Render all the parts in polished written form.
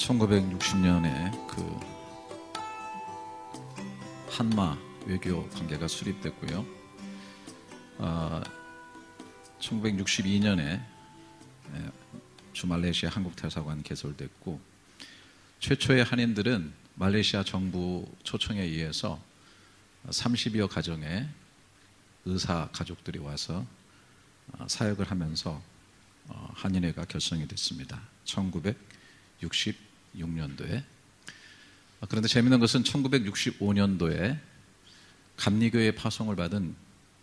1960년에 그 한마 외교 관계가 수립됐고요. 1962년에 주말레이시아 한국대사관 개설됐고, 최초의 한인들은 말레이시아 정부 초청에 의해서 30여 가정의 의사 가족들이 와서 사역을 하면서 한인회가 결성이 됐습니다. 1966년도에. 그런데 재미있는 것은 1965년도에 감리교회 파송을 받은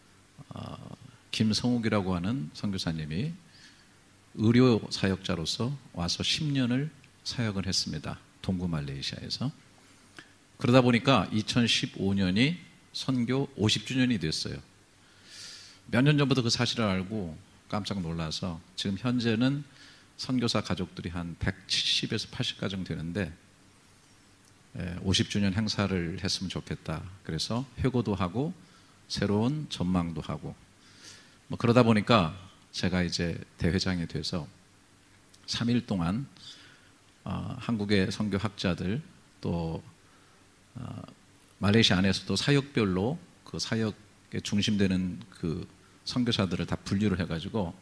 김성욱이라고 하는 선교사님이 의료 사역자로서 와서 10년을 사역을 했습니다. 동구 말레이시아에서. 그러다 보니까 2015년이 선교 50주년이 됐어요. 몇 년 전부터 그 사실을 알고 깜짝 놀라서 지금 현재는 선교사 가족들이 한 170에서 80가정 되는데 50주년 행사를 했으면 좋겠다. 그래서 회고도 하고 새로운 전망도 하고 그러다 보니까 제가 이제 대회장이 돼서 3일 동안 한국의 선교학자들 또 말레이시아 안에서도 사역별로 그 사역에 중심되는 그 선교사들을 다 분류를 해가지고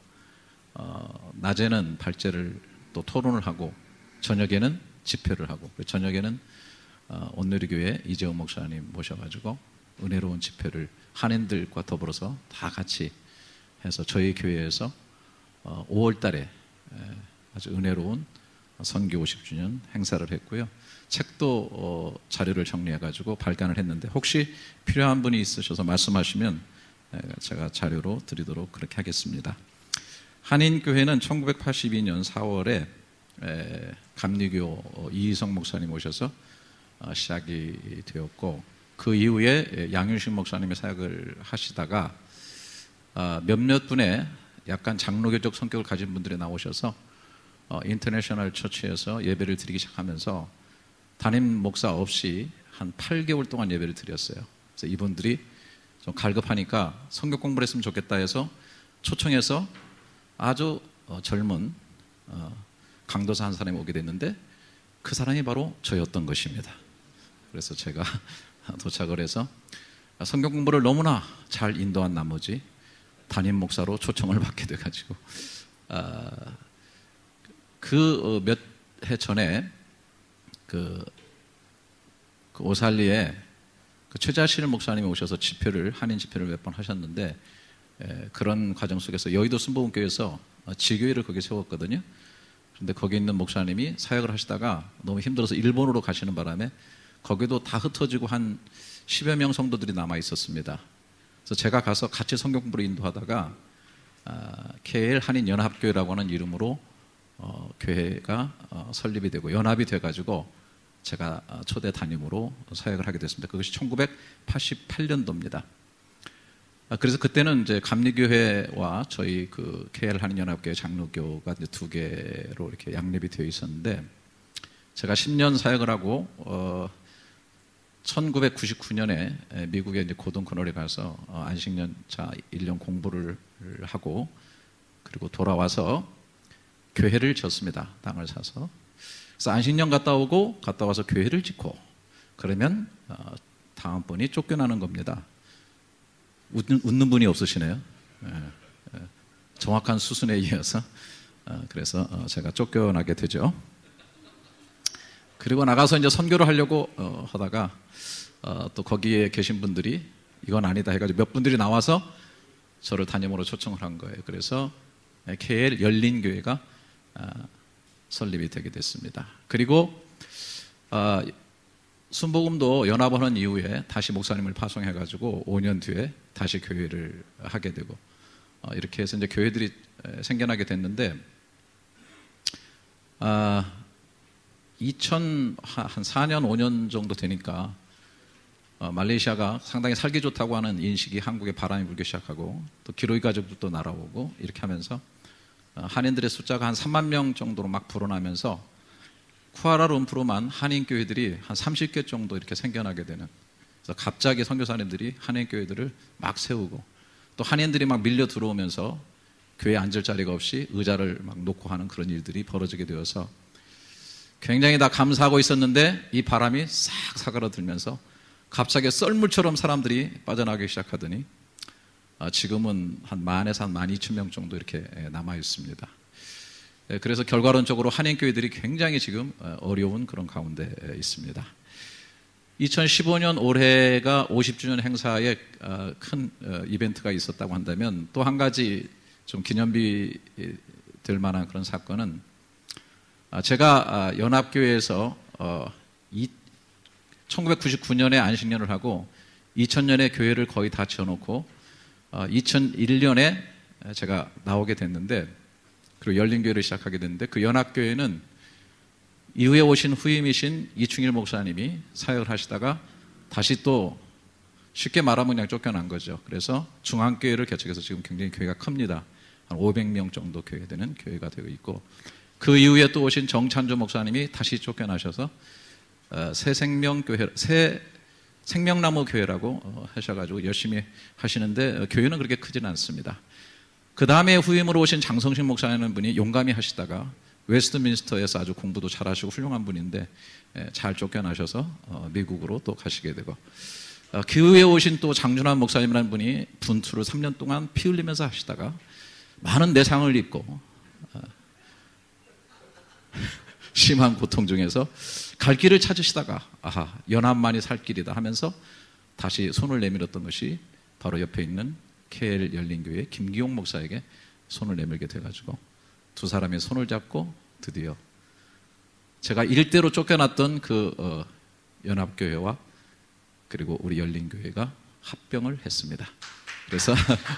낮에는 발제를 또 토론을 하고 저녁에는 집회를 하고 저녁에는 온누리교회 이재용 목사님 모셔가지고 은혜로운 집회를 한인들과 더불어서 다 같이 해서 저희 교회에서 5월 달에 아주 은혜로운 선교 50주년 행사를 했고요. 책도 자료를 정리해가지고 발간을 했는데 혹시 필요한 분이 있으셔서 말씀하시면 제가 자료로 드리도록 그렇게 하겠습니다. 한인교회는 1982년 4월에 감리교 이희성 목사님 오셔서 시작이 되었고, 그 이후에 양윤식 목사님의 사역을 하시다가 몇몇 분의 약간 장로교적 성격을 가진 분들이 나오셔서 인터내셔널 처치에서 예배를 드리기 시작하면서 담임 목사 없이 한 8개월 동안 예배를 드렸어요. 그래서 이분들이 좀 갈급하니까 성경 공부를 했으면 좋겠다 해서 초청해서 아주 젊은 강도사 한 사람이 오게 됐는데 그 사람이 바로 저였던 것입니다. 그래서 제가 도착을 해서 성경 공부를 너무나 잘 인도한 나머지 담임 목사로 초청을 받게 돼가지고 그 몇 해 전에 그 오살리에 그 최자실 목사님이 오셔서 집회를 한인 집회를 몇 번 하셨는데 그런 과정 속에서 여의도 순복음교회에서 지교회를 거기 세웠거든요. 그런데 거기 있는 목사님이 사역을 하시다가 너무 힘들어서 일본으로 가시는 바람에 거기도 다 흩어지고 한 10여 명 성도들이 남아 있었습니다. 그래서 제가 가서 같이 성경 공부를 인도하다가 KL 한인연합교회라고 하는 이름으로 교회가 설립이 되고 연합이 돼가지고 제가 초대 담임으로 사역을 하게 됐습니다. 그것이 1988년도입니다. 그래서 그때는 이제 감리교회와 저희 그 KL 한인연합교회 장로교가 이제 두 개로 이렇게 양립이 되어 있었는데, 제가 10년 사역을 하고 1999년에 미국에 이제 고등 코널에 가서 안식년차 1년 공부를 하고 그리고 돌아와서 교회를 짓습니다. 땅을 사서. 그래서 안식년 갔다 와서 교회를 짓고 그러면 다음번이 쫓겨나는 겁니다. 웃는 분이 없으시네요. 정확한 수순에 이어서 그래서 제가 쫓겨나게 되죠. 그리고 나가서 이제 선교를 하려고 하다가 또 거기에 계신 분들이 이건 아니다 해가지고 몇 분들이 나와서 저를 담임으로 초청을 한 거예요. 그래서 KL 열린교회가 설립이 되게 됐습니다. 그리고 순복음도 연합하는 이후에 다시 목사님을 파송해가지고 5년 뒤에 다시 교회를 하게 되고 이렇게 해서 이제 교회들이 생겨나게 됐는데 2004년 5년 정도 되니까 말레이시아가 상당히 살기 좋다고 하는 인식이 한국에 바람이 불기 시작하고 또 기로이 가족들도 날아오고 이렇게 하면서 한인들의 숫자가 한 3만 명 정도로 막 불어나면서 쿠알라룸푸르만 한인교회들이 한 30개 정도 이렇게 생겨나게 되는, 그래서 갑자기 선교사님들이 한인교회들을 막 세우고 또 한인들이 막 밀려 굉장히 다 감사하고 있었는데 이 바람이 싹 사그라들면서 갑자기 썰물처럼 사람들이 빠져나가기 시작하더니 지금은 한 10,000에서 한 12,000명 정도 이렇게 남아 있습니다. 그래서 결과론적으로 한인교회들이 굉장히 지금 어려운 그런 가운데 있습니다. 2015년 올해가 50주년 행사에 큰 이벤트가 있었다고 한다면 또 한 가지 좀 기념비 될 만한 그런 사건은 제가 연합교회에서 1999년에 안식년을 하고 2000년에 교회를 거의 다 지어놓고 2001년에 제가 나오게 됐는데 그리고 열린교회를 시작하게 됐는데 그 연합교회는 이후에 오신 후임이신 이충일 목사님이 사역을 하시다가 다시 또 쉽게 말하면 그냥 쫓겨난 거죠. 그래서 중앙교회를 개척해서 지금 굉장히 교회가 큽니다. 한 500명 정도 교회되는 교회가 되고 있고 그 이후에 또 오신 정찬조 목사님이 다시 쫓겨나셔서 새 생명나무 교회라고 하셔가지고 열심히 하시는데 교회는 그렇게 크지는 않습니다. 그 다음에 후임으로 오신 장성신 목사라는 분이 용감히 하시다가 웨스트민스터에서 아주 공부도 잘하시고 훌륭한 분인데 잘 쫓겨나셔서 미국으로 또 가시게 되고 그 후에 오신 또 장준환 목사님이라는 분이 분투를 3년 동안 피 흘리면서 하시다가 많은 내상을 입고 심한 고통 중에서 갈 길을 찾으시다가 아하 연합만이 살 길이다 하면서 다시 손을 내밀었던 것이 바로 옆에 있는 KL 열린교회 김기용 목사에게 손을 내밀게 돼가지고 두 사람이 손을 잡고 드디어 제가 일대로 쫓겨났던 그 연합교회와 그리고 우리 열린교회가 합병을 했습니다. 그래서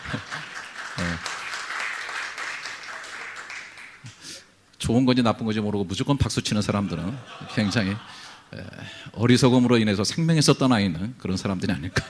좋은 건지 나쁜 건지 모르고 무조건 박수 치는 사람들은 굉장히 어리석음으로 인해서 생명에서 떠나 있는 그런 사람들이 아닐까.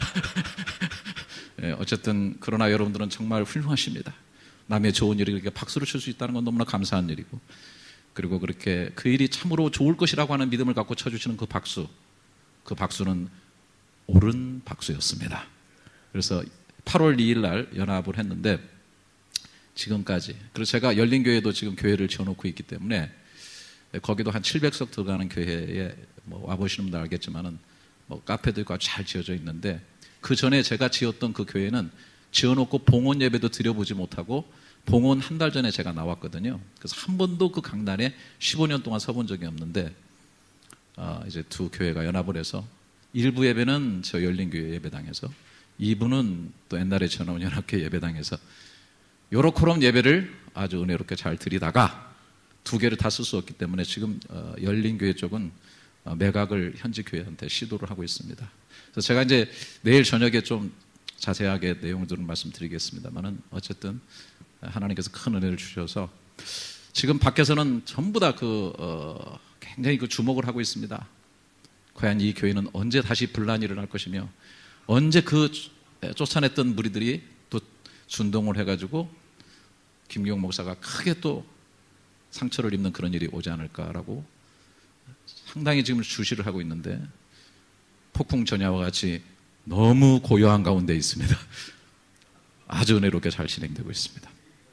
어쨌든 그러나 여러분들은 정말 훌륭하십니다. 남의 좋은 일이 그렇게 박수를 칠 수 있다는 건 너무나 감사한 일이고 그리고 그렇게 그 일이 참으로 좋을 것이라고 하는 믿음을 갖고 쳐주시는 그 박수는 옳은 박수였습니다. 그래서 8월 2일 날 연합을 했는데 지금까지 그리고 제가 열린교회도 지금 교회를 지어놓고 있기 때문에 거기도 한 700석 들어가는 교회에 뭐 와보시는 분들 알겠지만은 뭐 카페도 있고 아주 잘 지어져 있는데 그 전에 제가 지었던 그 교회는 지어놓고 봉헌 예배도 드려보지 못하고 봉헌 한 달 전에 제가 나왔거든요. 그래서 한 번도 그 강단에 15년 동안 서본 적이 없는데 이제 두 교회가 연합을 해서 일부 예배는 저 열린교회 예배당에서 2부는 또 옛날에 지어놓은 연합교회 예배당에서 요렇게럼 예배를 아주 은혜롭게 잘 드리다가 두 개를 다 쓸 수 없기 때문에 지금 열린교회 쪽은 매각을 현지 교회한테 시도를 하고 있습니다. 그래서 제가 이제 내일 저녁에 좀 자세하게 내용들을 말씀드리겠습니다만은 어쨌든 하나님께서 큰 은혜를 주셔서 지금 밖에서는 전부 다 굉장히 주목을 하고 있습니다. 과연 이 교회는 언제 다시 분란이 일어날 것이며 언제 쫓아냈던 무리들이 또 준동을 해가지고 김기용 목사가 크게 또 상처를 입는 그런 일이 오지 않을까라고 상당히 지금 주시를 하고 있는데 폭풍 전야와 같이 너무 고요한 가운데 있습니다. 아주 은혜롭게 잘 진행되고 있습니다.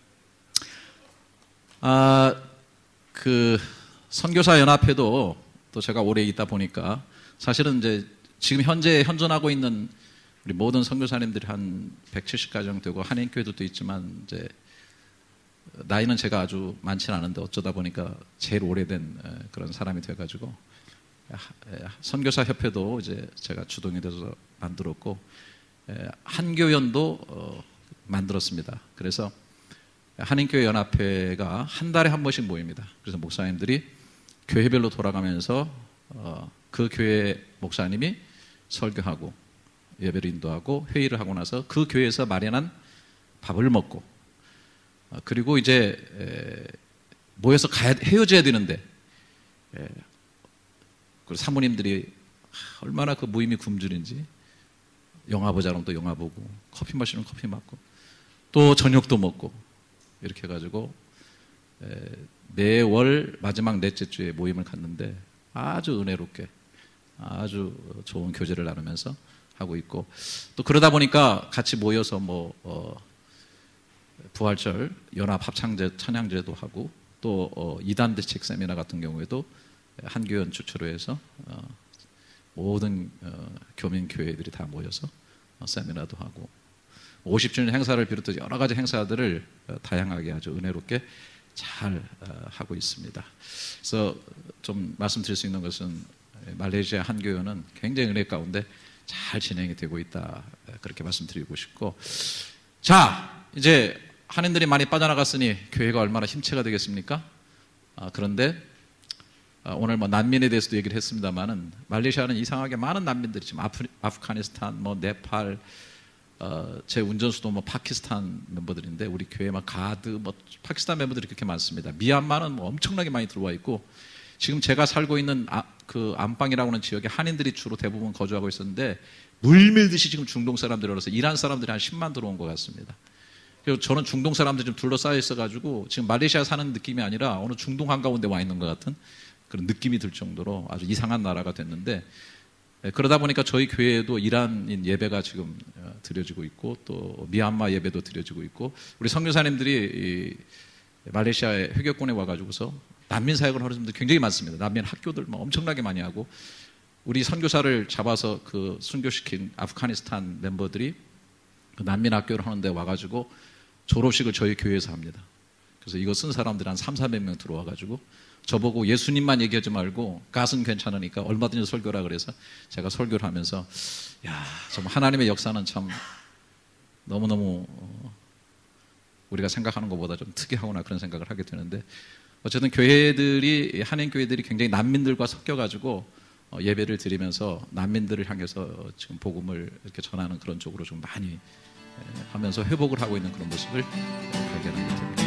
그 선교사 연합회도 또 제가 오래 있다 보니까 사실은 이제 지금 현재 현존하고 있는 우리 모든 선교사님들이 한 170가정 되고 한인교회도 있지만 이제 나이는 제가 아주 많지는 않은데 어쩌다 보니까 제일 오래된 그런 사람이 돼가지고 선교사 협회도 이제 제가 주동이 돼서 만들었고 한교연도 만들었습니다. 그래서 한인교회 연합회가 한 달에 한 번씩 모입니다. 그래서 목사님들이 교회별로 돌아가면서 그 교회 목사님이 설교하고 예배를 인도하고 회의를 하고 나서 그 교회에서 마련한 밥을 먹고 그리고 이제 모여서 헤어져야 되는데 그리고 사모님들이 얼마나 그 모임이 굶주린지 영화 보자면 또 영화 보고 커피 마시면 커피 마시고 또 저녁도 먹고 이렇게 해가지고 매월 마지막 넷째 주에 모임을 갖는데 아주 은혜롭게 아주 좋은 교제를 나누면서 하고 있고 또 그러다 보니까 같이 모여서 부활절 연합 합창제 찬양제도 하고 또 이단 대책 세미나 같은 경우에도 한교연 주최로 해서 모든 교민 교회들이 다 모여서 세미나도 하고 50주년 행사를 비롯해서 여러 가지 행사들을 다양하게 아주 은혜롭게 잘 하고 있습니다. 그래서 좀 말씀드릴 수 있는 것은 말레이시아 한교연은 굉장히 은혜 가운데 잘 진행이 되고 있다, 그렇게 말씀드리고 싶고, 자 이제 한인들이 많이 빠져나갔으니 교회가 얼마나 힘체가 되겠습니까? 그런데 오늘 뭐 난민에 대해서도 얘기를 했습니다만은 말레이시아는 이상하게 많은 난민들이 지금 아프가니스탄, 뭐 네팔, 제 운전수도 뭐 파키스탄 멤버들인데 우리 교회 막 가드 뭐 파키스탄 멤버들이 그렇게 많습니다. 미얀마는 뭐 엄청나게 많이 들어와 있고, 지금 제가 살고 있는 그 안방이라고 하는 지역에 한인들이 주로 대부분 거주하고 있었는데 물밀듯이 지금 중동 사람들이 와서 이란 사람들이 한 10만 들어온 것 같습니다. 그리고 저는 중동 사람들이 좀 둘러싸여 있어가지고 지금 말레이시아 사는 느낌이 아니라 어느 중동 한가운데 와 있는 것 같은 그런 느낌이 들 정도로 아주 이상한 나라가 됐는데, 그러다 보니까 저희 교회에도 이란인 예배가 지금 드려지고 있고 또 미얀마 예배도 드려지고 있고, 우리 선교사님들이 말레이시아의 회교권에 와가지고서 난민 사역을 하는 분들 굉장히 많습니다. 난민 학교들 뭐 엄청나게 많이 하고, 우리 선교사를 잡아서 그 순교시킨 아프가니스탄 멤버들이 그 난민 학교를 하는데 와가지고 졸업식을 저희 교회에서 합니다. 그래서 이거 쓴 사람들 한 300~400명 들어와가지고 저보고 예수님만 얘기하지 말고 갓은 괜찮으니까 얼마든지 설교라 그래서 제가 설교를 하면서 야, 정말 하나님의 역사는 참 너무너무 우리가 생각하는 것보다 좀 특이하구나, 그런 생각을 하게 되는데, 어쨌든 교회들이, 한인 교회들이 굉장히 난민들과 섞여가지고 예배를 드리면서 난민들을 향해서 지금 복음을 이렇게 전하는 그런 쪽으로 좀 많이 하면서 회복을 하고 있는 그런 모습을 발견하게 됩니다.